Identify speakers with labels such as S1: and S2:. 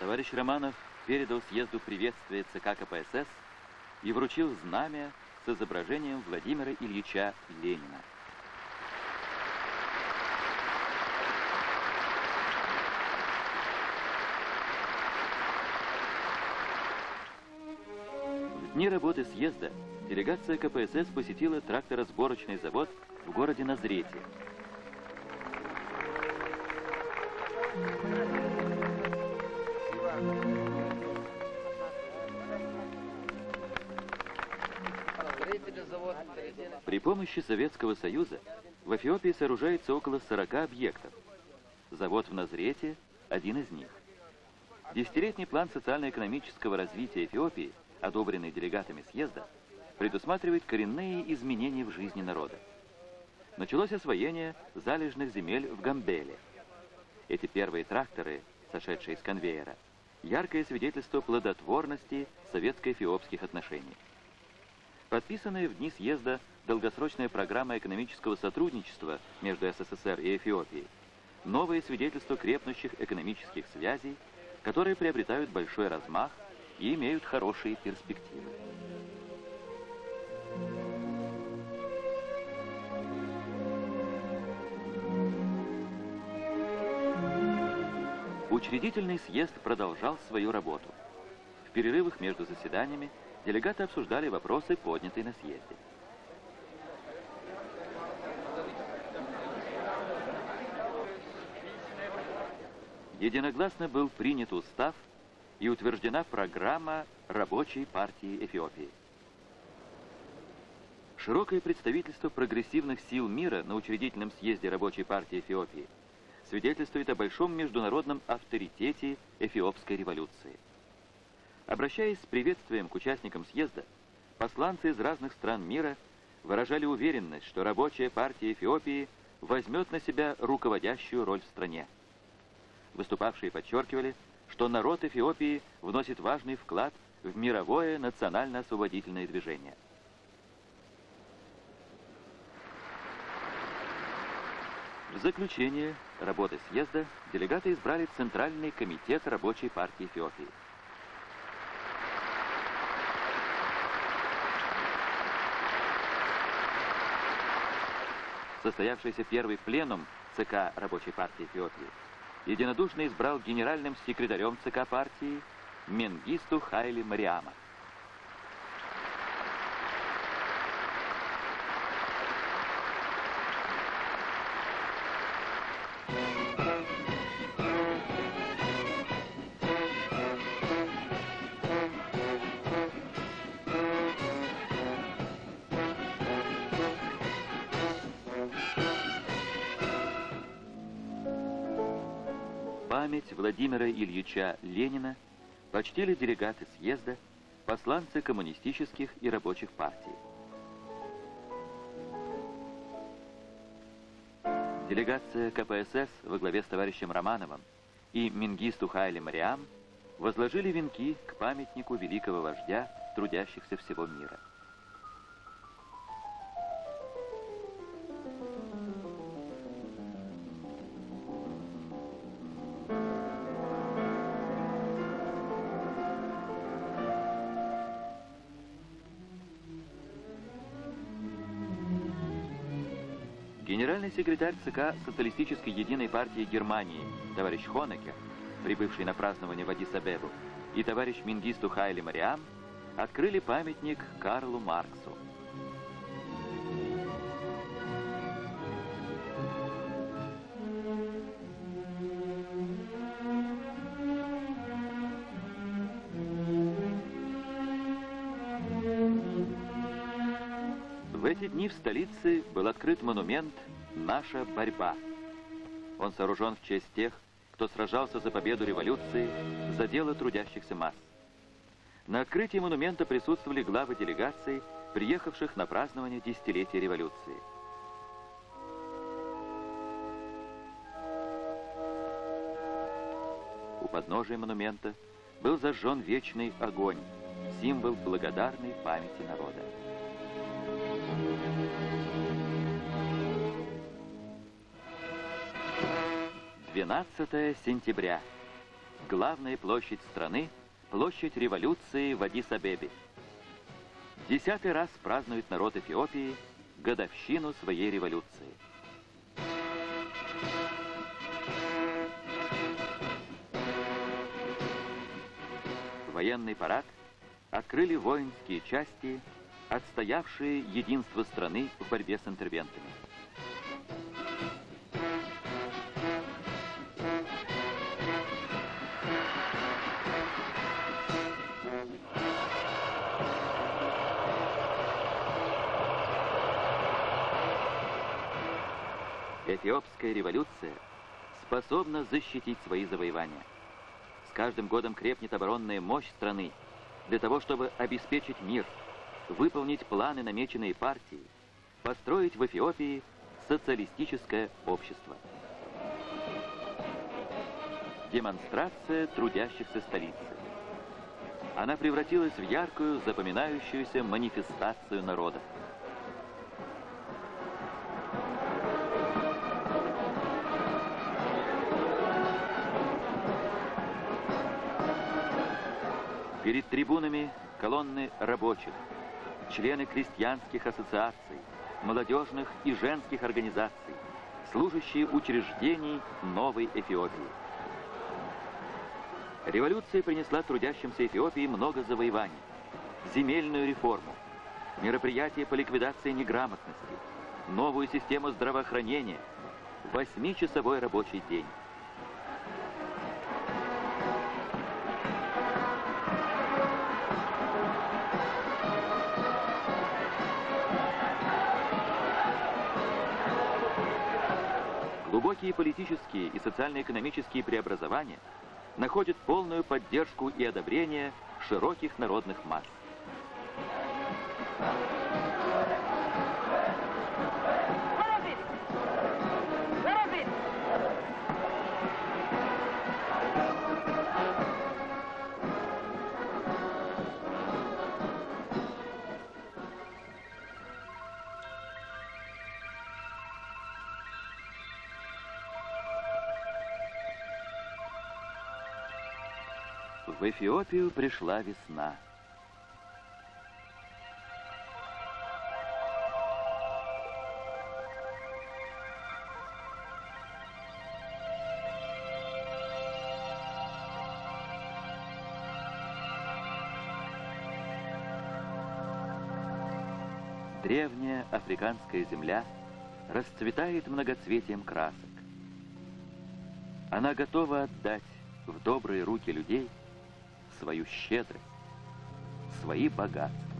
S1: Товарищ Романов передал съезду приветствие ЦК КПСС и вручил знамя с изображением Владимира Ильича Ленина. В дни работы съезда делегация КПСС посетила тракторосборочный завод в городе Назрете. При помощи Советского Союза в Эфиопии сооружается около 40 объектов. Завод в Назрете – один из них. Десятилетний план социально-экономического развития Эфиопии, одобренный делегатами съезда, предусматривает коренные изменения в жизни народа. Началось освоение залежных земель в Гамбеле. Эти первые тракторы, сошедшие с конвейера, яркое свидетельство плодотворности советско-эфиопских отношений. Подписанная в дни съезда долгосрочная программа экономического сотрудничества между СССР и Эфиопией, новое свидетельство крепнущих экономических связей, которые приобретают большой размах и имеют хорошие перспективы. Учредительный съезд продолжал свою работу. В перерывах между заседаниями делегаты обсуждали вопросы, поднятые на съезде. Единогласно был принят устав и утверждена программа Рабочей партии Эфиопии. Широкое представительство прогрессивных сил мира на учредительном съезде Рабочей партии Эфиопии свидетельствует о большом международном авторитете эфиопской революции. Обращаясь с приветствием к участникам съезда, посланцы из разных стран мира выражали уверенность, что Рабочая партия Эфиопии возьмет на себя руководящую роль в стране. Выступавшие подчеркивали, что народ Эфиопии вносит важный вклад в мировое национально-освободительное движение. В заключение работы съезда делегаты избрали Центральный комитет Рабочей партии Эфиопии. Состоявшийся первый пленум ЦК Рабочей партии Эфиопии единодушно избрал генеральным секретарем ЦК партии Менгисту Хайли Мариама. Память Владимира Ильича Ленина почтили делегаты съезда, посланцы коммунистических и рабочих партий. Делегация КПСС во главе с товарищем Романовым и Менгисту Хайли Мариам возложили венки к памятнику великого вождя трудящихся всего мира. Генеральный секретарь ЦК Социалистической единой партии Германии товарищ Хонекер, прибывший на празднование в Аддис-Абебу, и товарищ Менгисту Хайли Мариам открыли памятник Карлу Марксу. В эти дни в столице был открыт монумент «Наша борьба». Он сооружен в честь тех, кто сражался за победу революции, за дело трудящихся масс. На открытии монумента присутствовали главы делегаций, приехавших на празднование десятилетия революции. У подножия монумента был зажжен вечный огонь, символ благодарной памяти народа. 12 сентября. главная площадь страны, площадь революции в Аддис-Абебе. 10-й раз празднует народ Эфиопии годовщину своей революции. Военный парад открыли воинские части, отстоявшие единство страны в борьбе с интервентами. Эфиопская революция способна защитить свои завоевания. С каждым годом крепнет оборонная мощь страны для того, чтобы обеспечить мир, выполнить планы, намеченные партией, построить в Эфиопии социалистическое общество. Демонстрация трудящихся столицы. Она превратилась в яркую, запоминающуюся манифестацию народа. Перед трибунами колонны рабочих, члены крестьянских ассоциаций, молодежных и женских организаций, служащие учреждений новой Эфиопии. Революция принесла трудящимся Эфиопии много завоеваний: земельную реформу, мероприятия по ликвидации неграмотности, новую систему здравоохранения, 8-часовой рабочий день. Глубокие политические и социально-экономические преобразования находят полную поддержку и одобрение широких народных масс. В Эфиопию пришла весна. Древняя африканская земля расцветает многоцветием красок. Она готова отдать в добрые руки людей свою щедрость, свои богатства.